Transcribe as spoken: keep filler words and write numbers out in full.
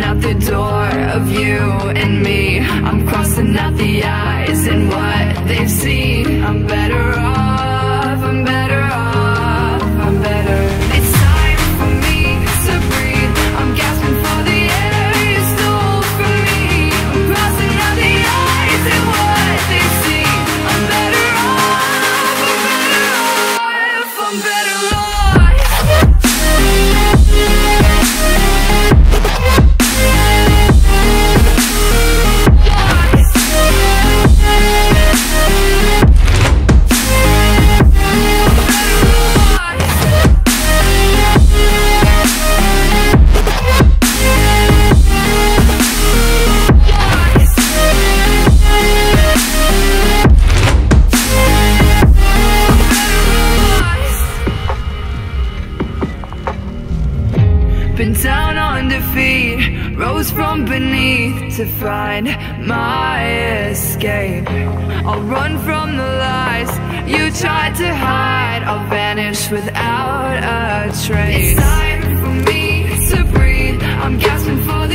out the door of you and me. I'm crossing out the eyes and what they've seen. I'm better off, I'm better off, I'm better. It's time for me to breathe. I'm gasping for the air you stole from me. I'm crossing out the eyes and what they've seen. I'm better off, I'm better off, I'm better off. Been down on defeat, rose from beneath to find my escape. I'll run from the lies you tried to hide. I'll vanish without a trace. It's time for me to breathe. I'm gasping for